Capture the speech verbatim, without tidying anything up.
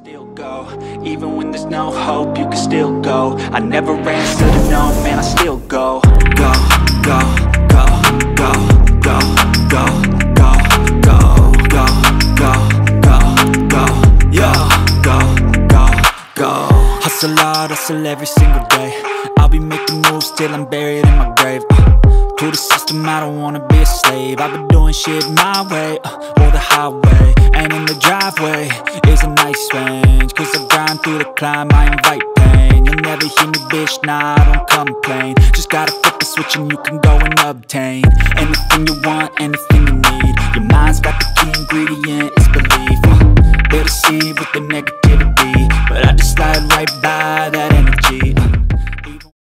still go, even when there's no hope, you can still go. I never answer to no, man, I still go. Go, go, go, go, go, go, go, go, go, go, go, go, yo, go, go, go. Hustle hard, hustle every single day. I'll be making moves till I'm buried in my grave. uh, To the system, I don't wanna be a slave. I've been doing shit my way, uh, or the highway. And in the driveway is a nice range, cause I grind through the climb, I invite pain. You'll never hear me, bitch, nah, I don't complain. Just gotta flip the switch and you can go and obtain anything you want, anything you need. Your mind's got the key ingredient, it's belief. uh, They'll deceive with the negativity, but I just slide right by that energy. uh,